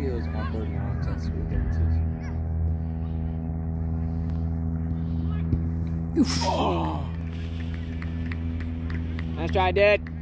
maybe it was awkward nonsense weekends. Oh. Nice try, dude.